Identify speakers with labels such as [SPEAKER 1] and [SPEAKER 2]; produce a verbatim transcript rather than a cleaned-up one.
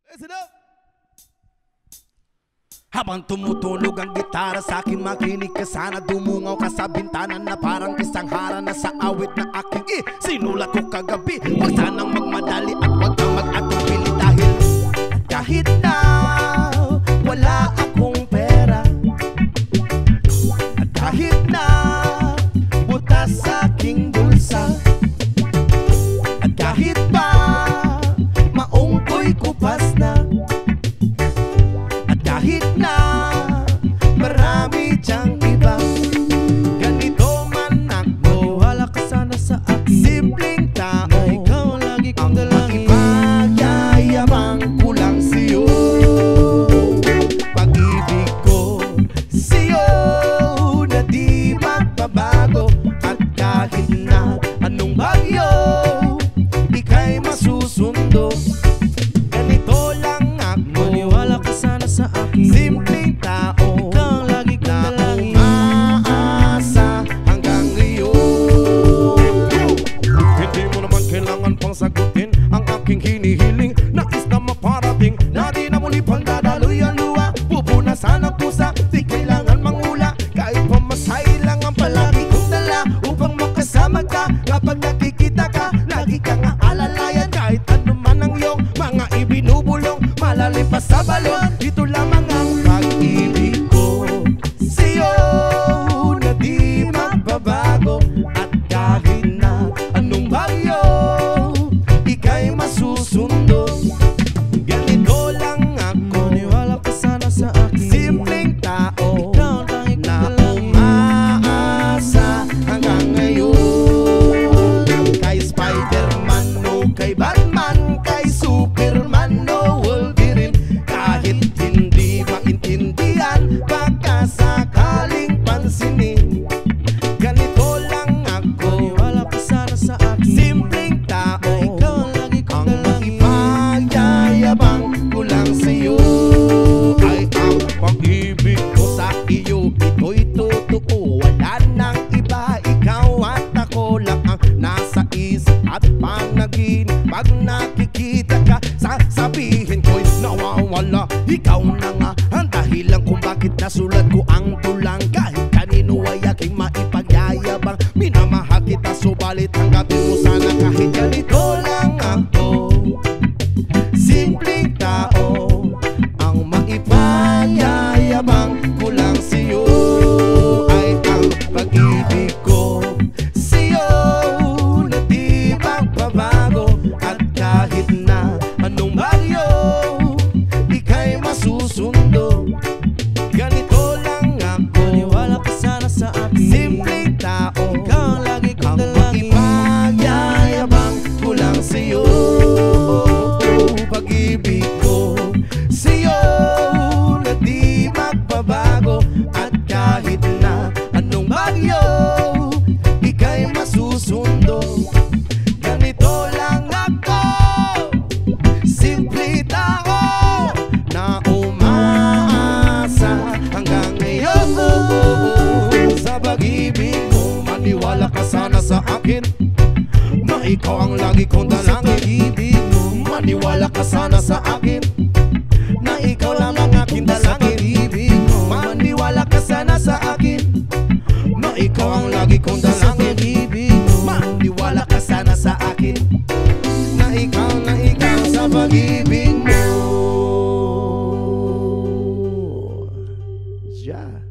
[SPEAKER 1] Listen up! Habang tumutunog ang gitara sa akin, makinig ka sana. Dumungaw ka sa bintana na parang isang hara na sa awit na aking isinulat ko kagabi. Huwag sanang magmadali at huwag kang mag-atubili dahil kahit na wala akong pera, at kahit na butas sa aking bulsa, at kahit pa maong ko'y kupas na, at kahit na marami diyang iba, ganito man ako, wala ka sana sa akin. Simpleng tao, ikaw lagi kong dalangin. Pagyayabang ko lang sa'yo, pag-ibig ko sa'yo na di magbabago. At kahit na anong bagyo, ika'y masusundo. Ganito lang ako, maniwala ka sana sa akin. Simpleng tao, ikaw lagi kong dalangin. Umaasa hanggang ngayon. Hindi mo naman kailangan pang sagutin ang aking hinihiling. Nais na maparating na di na muli pang dadaloy ang luha. Pupunasan ang pusa, di kailangan mangula. Kahit pamasahe lang ang palagi kong dala upang makasama ka. Kapag nakikita ka, lagi kang aalalayan. Kahit ano man ang iyong mga ibinubulong, malalim pa sa balon, ito lamang ang pag-ibig ko sa'yo na di magbabago. At kahit na anong bagyo, ika'y masusundo. Ganito lang ako, maniwala ka sana sa akin. Simpleng tao, ikaw ang tanging na umaasa hanggang ngayon. Kay Spider-Man o kay Batman, kay Superman o Wolverine, kahit hindi maintindihan, baka sakaling pansinin. Ganito lang ako, maniwala ka sana sa akin. Simpleng tao, ikaw ang lagi kong dalangin. Pagyayabang ko lang sa'yo ay ang pag-ibig ko sa iyo. Ito'y totoo, wala nang iba. Ikaw at ako lang ang nasa isip at panaginip. Pag nakikita ka, sasabihin ko'y nawawala. Ikaw na nga ang dahilan kung bakit nasulat ko ang tulang. Kahit kanino ay aking maipagyayabang, minamahal kita, subalit tanggapin mo sana kahit ganito lang ako. Simpleng tao, ang maipagyayabang ko lang sa'yo ay ang pag-ibig ko sa'yo na di magbabago. At kahit na anong bagyo, ika'y masusundo. Ganito lang ako, maniwala ka sana sa akin. Simpleng tao, ikaw ang lagi kong dalangin. Pagyayabang ko lang sa'yo, pag-ibig ko sa'yo na di magbabago. At kahit na anong bagyo, ika'y masusundo. Ganito lang ako, simple tao na umaasa hanggang ngayon. Sa pag-ibig mo, maniwala ka sana sa akin, na ikaw ang lagi kong dalangin. Sa pag-ibig mo, maniwala ka sana sa akin, na ikaw lang ang aking dalangin. Maniwala ka sana sa akin, na ikaw ang lagi kong dalangin. Maniwala ka sana sa akin, na ikaw, na ikaw sa pag-ibig mo. Yeah.